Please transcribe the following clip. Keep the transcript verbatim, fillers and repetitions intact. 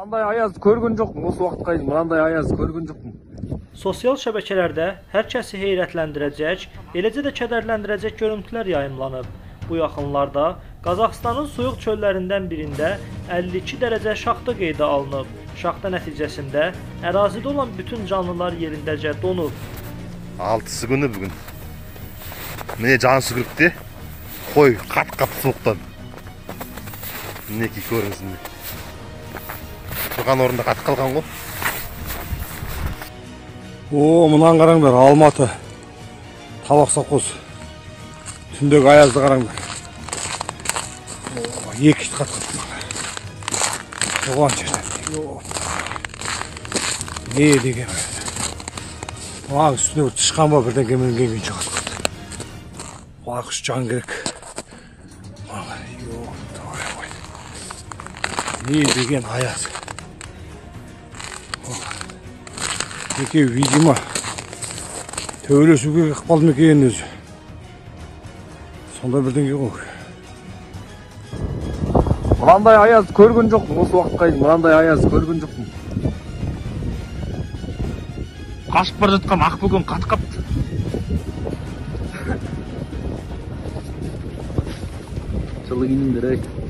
Mынандай аяз көргөн жокмун, осы убакытка чейин мынандай аяз көргөн жокмун. Sosial şəbəkələrdə hər kəsi heyrətləndirəcək, eləcə də kədərləndirəcək görüntülər yayımlanıb. Bu yaxınlarda Qazaxıstanın soyuq çöllərindən birində əlli iki dərəcə şaxta qeydə alınıb. Şaxta nəticəsində ərazidə olan bütün canlılar yerindəcə donub. altısı günü bugün. Mene can sügürüktü. Koy kat kat soğuktan. Ne ki görünsün. Тұрған орында қатып қалған ғой. О, мұнан қараңдар, Алматы. Табақ совхоз. Түндегі аязды қараңдар. Екі ит қатып. Оған жерден. Не деген аяз. Оған үстіне бір тышқан ба бірден кемен келген шығады. Құлақ үш жан керек. Не деген аяз. Екеуі, видимо, төбелесуге ықпал мекенін өзі. Сонда бірдеңе ғой. Мынандай аяз көргөн жокмун, осы убакытка чейин мынандай аяз көргөн жокмун. Кашып бара жаткан ак бөгөн кат капты. Жылы кийиниңдер ай.